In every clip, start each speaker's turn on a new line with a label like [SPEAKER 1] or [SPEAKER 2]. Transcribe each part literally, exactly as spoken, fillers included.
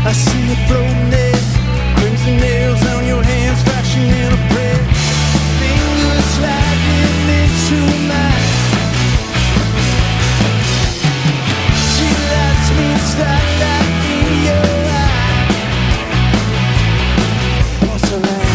[SPEAKER 1] I see you floating there, crimson nails on your hands, flashing in a prayer. Fingers sliding into mine. She lets me starlight in your eye. Porcelain,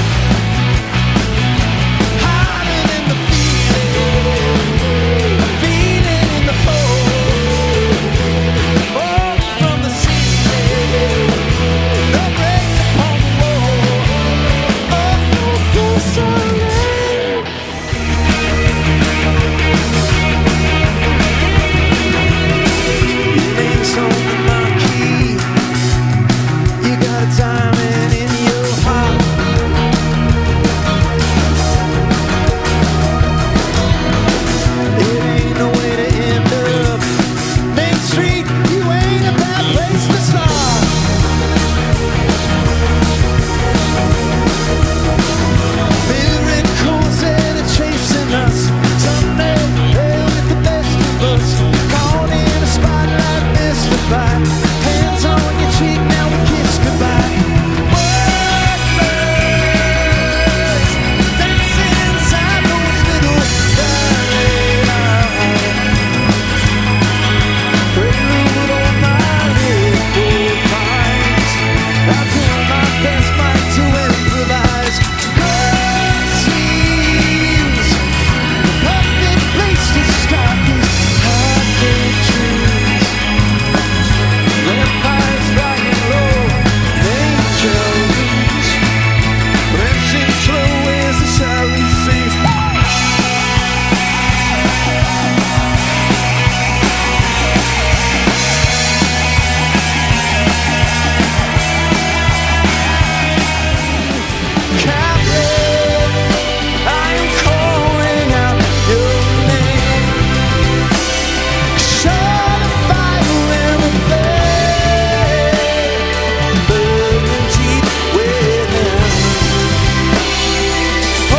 [SPEAKER 1] harder than the feeling, feeling in the hole. Oh, from the ceiling, the breaks upon the wall. Oh, porcelain. Your name's on the marquee. You got a diamond in your heart. It ain't no way to end up Main Street. You ain't a bad place to start. Miracles that are chasing us. Someday they'll get the best of us. Caught in a spotlight, mystified. Hands on your cheek, now we kiss goodbye. Workers dancing inside those little ballet lines. Prelude on my little pines. I do my best, might to improvise. God seems the perfect place to start these heartbreak dreams. Vampires flying low, angels dancing slow as the siren sings. Captain, I am calling out your name. Shut the fire in the flame, burning deep within. Oh,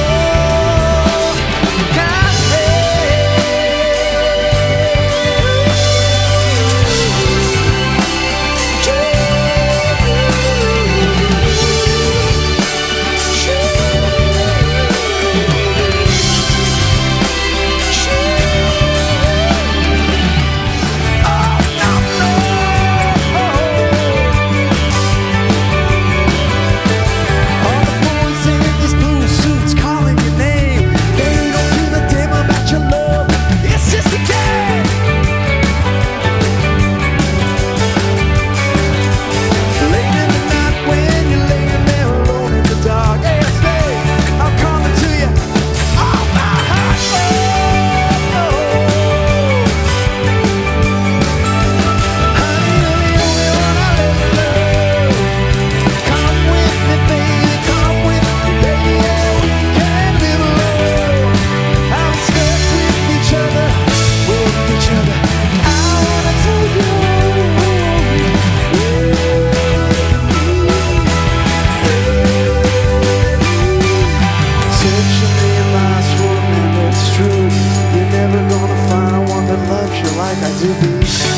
[SPEAKER 1] all the boys in these blue suits calling your name. They don't give a damn about your love. It's just a game. Late in the night when you're laying there alone in the dark. Hey, stay, I'm calling to you. Oh, my heart. Oh, oh. Honey, you're the only one I'll ever love. Come with me, baby, come with me, baby. Yeah, we can live alone. I'm stuck with each other, with each other. I wanna tell you, searching me lies for a minute, it's true. You're never gonna find one that loves you like I do, baby.